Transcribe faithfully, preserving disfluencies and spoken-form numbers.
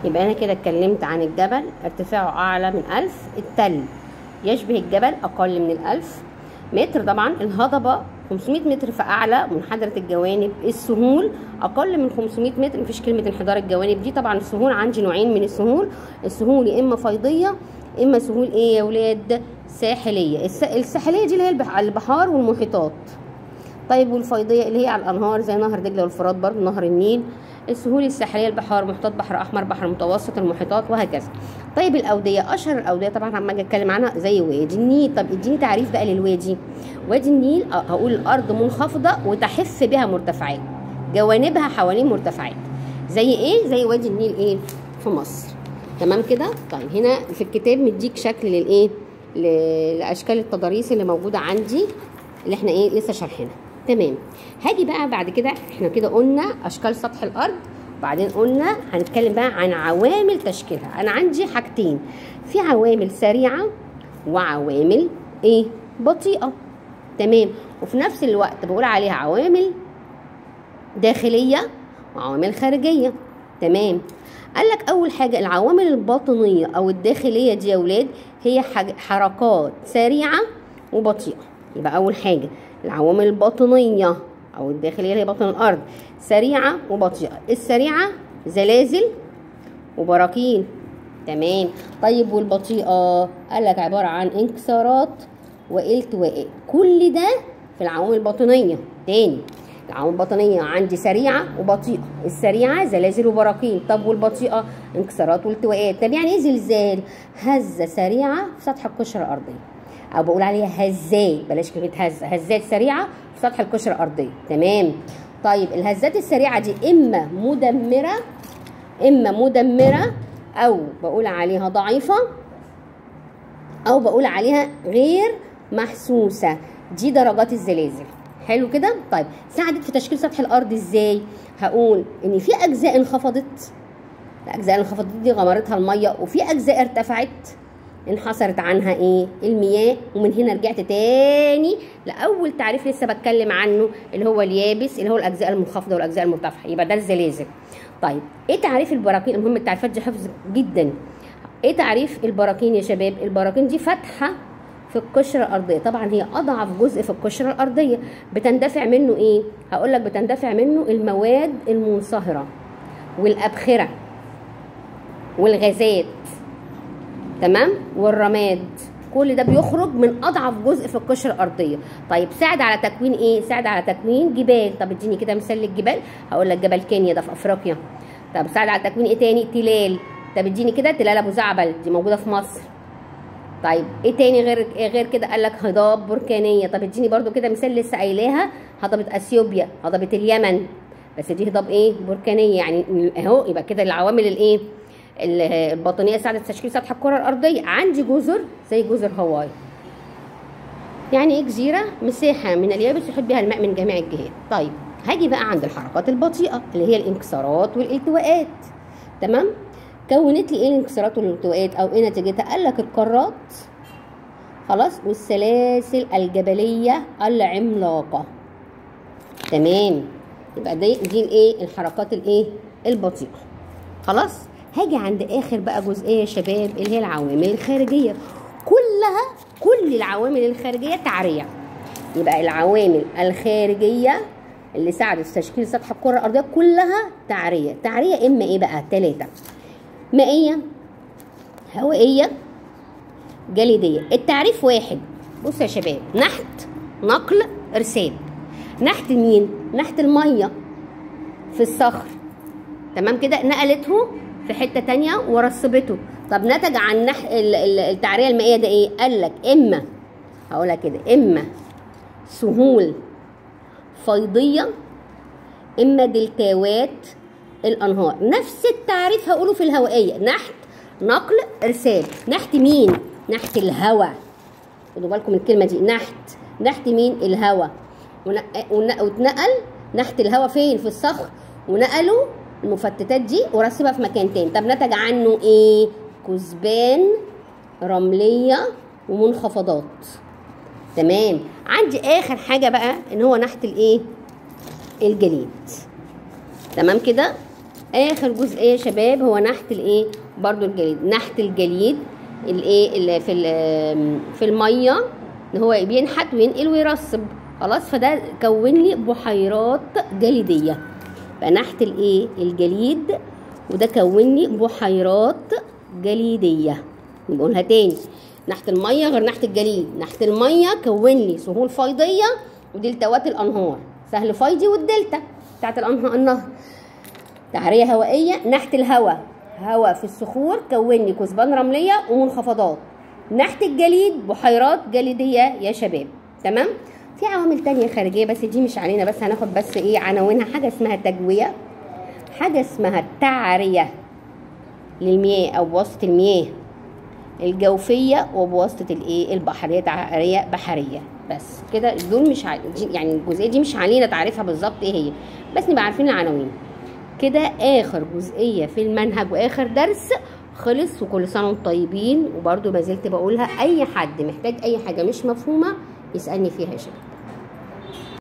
يبقى انا كده اتكلمت عن الجبل، ارتفاعه اعلى من ألف. التل يشبه الجبل اقل من الألف متر. طبعا الهضبه خمسمائة متر فاعلى، منحدره الجوانب. السهول اقل من خمسمائة متر، مفيش كلمه انحدار الجوانب دي. طبعا السهول عندي نوعين من السهول، السهول يا اما فيضيه اما سهول ايه يا ولاد؟ ساحليه. الساحليه دي اللي هي البحار والمحيطات. طيب والفيضيه اللي هي على الانهار زي نهر دجله والفرات، برضه نهر النيل. السهول الساحليه البحار، محيطات، بحر احمر، بحر متوسط، المحيطات، وهكذا. طيب الاوديه، اشهر الاوديه طبعا عم اجي اتكلم عنها زي وادي النيل. طب اديني تعريف بقى للوادي. وادي النيل هقول الارض منخفضه وتحف بها مرتفعات، جوانبها حوالين مرتفعات. زي ايه؟ زي وادي النيل ايه في مصر. تمام كده؟ طيب هنا في الكتاب مديك شكل للايه؟ لاشكال التضاريس اللي موجوده عندي اللي احنا ايه لسه شارحينها. تمام. هاجي بقى بعد كده، احنا كده قلنا اشكال سطح الارض، وبعدين قلنا هنتكلم بقى عن عوامل تشكيلها. انا عندي حاجتين، في عوامل سريعه وعوامل ايه بطيئه. تمام. وفي نفس الوقت بقول عليها عوامل داخليه وعوامل خارجيه. تمام. قال لك اول حاجه العوامل الباطنيه او الداخليه دي يا ولاد هي حركات سريعه وبطيئه. يبقى اول حاجه العوامل الباطنيه او الداخليه اللي هي باطن الارض سريعه وبطيئه. السريعه زلازل وبراكين. تمام. طيب والبطيئه قال لك عباره عن انكسارات والتواءات. كل ده في العوامل الباطنيه. تاني، العوامل الباطنيه عندي سريعه وبطيئه. السريعه زلازل وبراكين. طب والبطيئه انكسارات والتواءات. طب يعني ايه زلزال؟ هزه سريعه في سطح القشره الارضيه، او بقول عليها هزات، بلاش كلمه هزه، هزات سريعه في سطح القشره الارضيه. تمام. طيب الهزات السريعه دي اما مدمره اما مدمره او بقول عليها ضعيفه او بقول عليها غير محسوسه. دي درجات الزلازل. حلو كده؟ طيب ساعدت في تشكيل سطح الارض ازاي؟ هقول ان في اجزاء انخفضت، الاجزاء اللي انخفضت دي غمرتها الميه، وفي اجزاء ارتفعت انحصرت عنها ايه المياه. ومن هنا رجعت تاني لاول تعريف لسه بتكلم عنه اللي هو اليابس، اللي هو الاجزاء المنخفضه والاجزاء المرتفعه. يبقى ده الزلازل. طيب ايه تعريف البراكين؟ المهم التعريفات دي حفظ جدا. ايه تعريف البراكين يا شباب؟ البراكين دي فتحه في القشره الارضيه. طبعا هي اضعف جزء في القشره الارضيه. بتندفع منه ايه؟ هقول لك بتندفع منه المواد المنصهره والابخره والغازات. تمام. والرماد. كل ده بيخرج من اضعف جزء في القشره الارضيه. طيب ساعد على تكوين ايه؟ ساعد على تكوين جبال. طب اديني كده مثال للجبال. هقول لك جبل كينيا ده في افريقيا. طب ساعد على تكوين ايه تاني؟ تلال. طب اديني كده تلال ابو زعبل، دي موجوده في مصر. طيب ايه تاني غير غير كده؟ قال لك هضاب بركانيه. طب اديني برده كده مثال لسه قايلاها، هضبه اثيوبيا، هضبه اليمن، بس دي هضاب ايه بركانيه. يعني اهو يبقى كده العوامل الايه الباطنيه ساعدت تشكيل سطح الكره الارضيه. عندي جزر زي جزر هاواي. يعني ايه جزيره؟ مساحه من اليابس يحيط بها الماء من جميع الجهات. طيب هاجي بقى عند الحركات البطيئه اللي هي الانكسارات والالتواءات. تمام. كونت لي ايه الانكسارات والالتواءات او ايه نتيجتها؟ قال لك القارات خلاص والسلاسل الجبليه العملاقه. تمام. يبقى دي دي الايه الحركات الايه البطيئه. خلاص. هاجي عند اخر بقى جزئيه يا شباب اللي هي العوامل الخارجيه. كلها كل العوامل الخارجيه تعريه. يبقى العوامل الخارجيه اللي ساعدت في تشكيل سطح الكره الارضيه كلها تعريه. تعريه اما ايه بقى؟ ثلاثه: مائيه، هوائيه، جليديه. التعريف واحد. بص يا شباب، نحت، نقل، ارسال. نحت مين؟ نحت الميه في الصخر. تمام كده؟ نقلته في حته تانية ورسبته. طب نتج عن نح... التعريه المائيه ده ايه؟ قال لك اما هقولها كده اما سهول فيضيه اما دلتاوات الانهار. نفس التعريف هقوله في الهوائيه: نحت، نقل، ارسال. نحت مين؟ نحت الهواء. خدوا بالكم الكلمه دي، نحت. نحت مين؟ الهواء. واتنقل نحت الهواء فين؟ في الصخر، ونقلوا المفتتات دي ورسبها في مكان تاني. طب نتج عنه ايه؟ كثبان رمليه ومنخفضات. تمام. عندي اخر حاجه بقى ان هو نحت الايه؟ الجليد. تمام كده؟ اخر جزئيه يا شباب هو نحت الايه برضو الجليد. نحت الجليد الايه اللي في في الميه ان هو بينحت وينقل ويرسب خلاص، فده كون لي بحيرات جليديه. فنحت الايه الجليد وده كون لي بحيرات جليديه. نقولها تاني، نحت الميه غير نحت الجليد. نحت الميه كون لي سهول فيضيه ودلتوات الانهار، سهل فيضي والدلتا بتاعت الانهار النهر. تعريه هوائيه، نحت الهواء هواء في الصخور كون لي كثبان رمليه ومنخفضات. نحت الجليد بحيرات جليديه يا شباب. تمام. في عوامل تانية خارجيه بس دي مش علينا، بس هناخد بس ايه عناوينها. حاجه اسمها تجويه، حاجه اسمها التعريه للمياه او بواسطه المياه الجوفيه وبواسطه الايه البحريه، تعريه بحريه. بس كده دول مش ع... يعني الجزئيه دي مش علينا تعريفها بالظبط ايه هي، بس نبقى عارفين العناوين. كده اخر جزئيه في المنهج واخر درس خلص، وكل سنه وانتم طيبين. وبرده ما زلت بقولها، اي حد محتاج اي حاجه مش مفهومه يسالني فيها يا شباب.